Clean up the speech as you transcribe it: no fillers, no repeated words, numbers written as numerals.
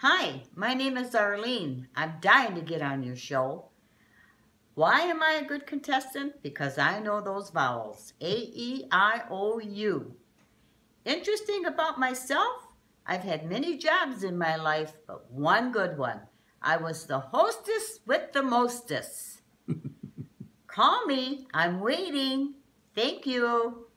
Hi, my name is Arlene. I'm dying to get on your show. Why am I a good contestant? Because I know those vowels. A-E-I-O-U. Interesting about myself? I've had many jobs in my life, but one good one. I was the hostess with the mostest. Call me. I'm waiting. Thank you.